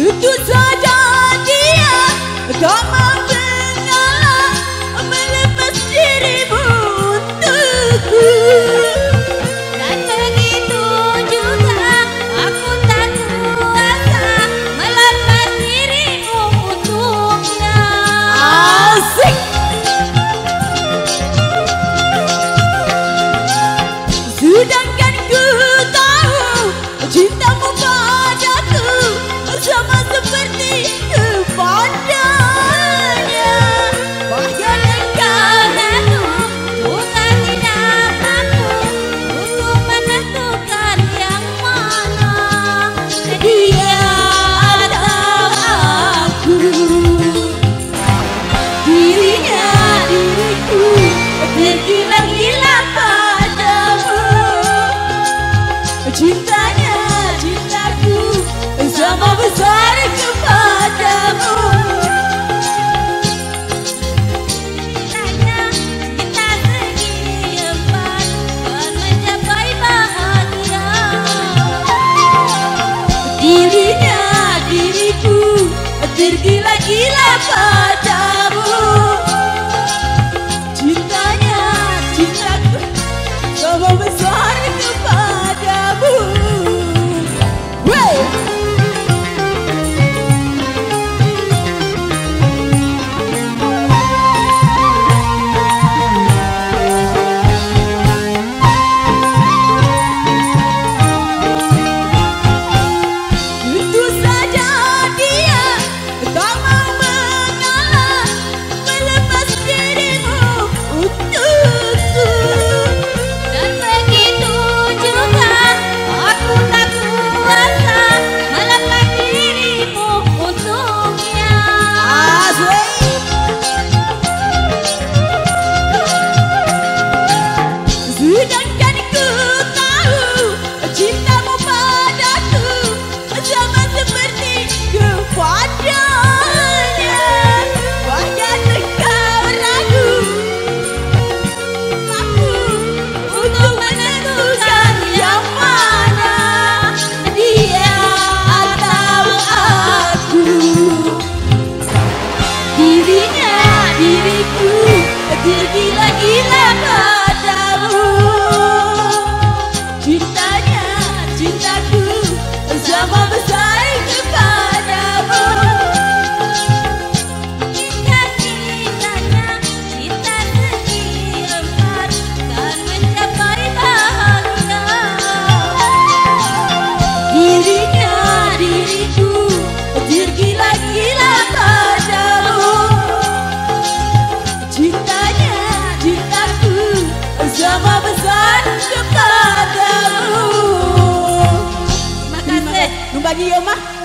Tentu saja dia tak mau mengalah, melepas dirimu untukku. Dan begitu juga aku tak kuasa melepas dirimu untuknya. Asik. Sedangkan ku tahu cintamu padaku sama seperti kepadanya. Bahkan engkau juga tidak mampu untuk menentukan yang mana Dia atau aku, dirinya diriku, tergila-gila padamu. Cintanya cintaku sama besar kepadamu. Cintanya kita segi empat dan mencapai bahagia. Dirinya diriku, tergila-gila padamu. Cintanya cintaku sama besar kepadamu. Wey! Tentu saja dia tak mau mengalah, melepas dirimu untukku. Dan begitu juga aku tak kuasa melepas dirimu untuknya. Asik. Sedangkan ku tahu cintamu padaku sama seperti kepadanya. Bahkan engkau ragu aku untuk menentukan yang mana, dia atau aku. Dirinya diriku, tergila-gila padamu. Cintanya cintaku sama besar kepadamu. Cita-citanya kita segi empat dan mencapai bahagia. Dirinya diriku, tergila-gila padamu. Cintanya cintaku sama besar kepadamu. Terima kasih. Numbagi ya mah.